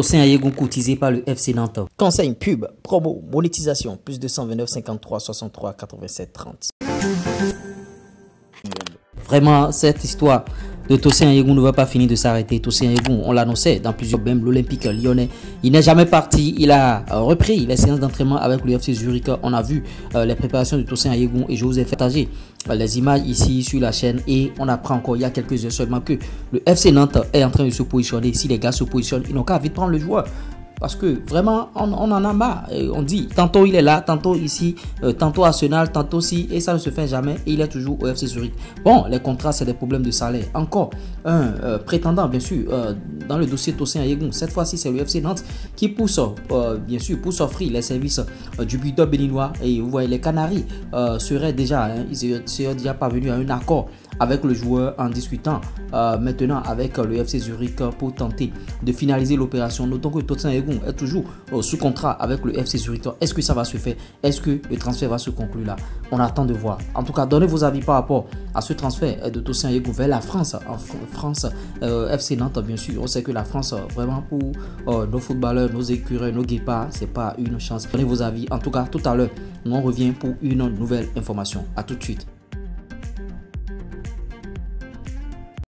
Tosin Ayegun courtisé par le FC Nantes. Conseil, pub, promo, monétisation, plus 229 53 63 87 30. Vraiment, cette histoire de Tosin Ayegun ne va pas finir de s'arrêter. Tosin Ayegun, on l'annonçait dans plusieurs, même l'Olympique lyonnais. Il n'est jamais parti. Il a repris les séances d'entraînement avec le FC Zurich. On a vu les préparations de Tosin Ayegun et je vous ai fait partager les images ici sur la chaîne. Et on apprend encore il y a quelques heures seulement que le FC Nantes est en train de se positionner. Si les gars se positionnent, ils n'ont qu'à vite prendre le joueur. Parce que vraiment, on en a marre. On dit, tantôt il est là, tantôt ici, tantôt Arsenal, tantôt ci, et ça ne se fait jamais. Et il est toujours au FC Zurich. Bon, les contrats, c'est des problèmes de salaire. Encore un prétendant, bien sûr, dans le dossier Tosin Ayegun. Cette fois-ci, c'est le FC Nantes qui pousse, bien sûr, pour s'offrir les services du buteur béninois. Et vous voyez, les Canaries seraient déjà, ils seraient déjà parvenus à un accord avec le joueur en discutant maintenant avec le FC Zurich pour tenter de finaliser l'opération. Notons que Tosin Ayegun est toujours sous contrat avec le FC Zurich. Est-ce que ça va se faire? Est-ce que le transfert va se conclure là? On attend de voir. En tout cas, donnez vos avis par rapport à ce transfert de Tosin Ayegun vers la France. En France, FC Nantes, bien sûr. On sait que la France, vraiment pour nos footballeurs, nos écureuils, nos guépards, c'est pas une chance. Donnez vos avis. En tout cas, tout à l'heure, on revient pour une nouvelle information. À tout de suite.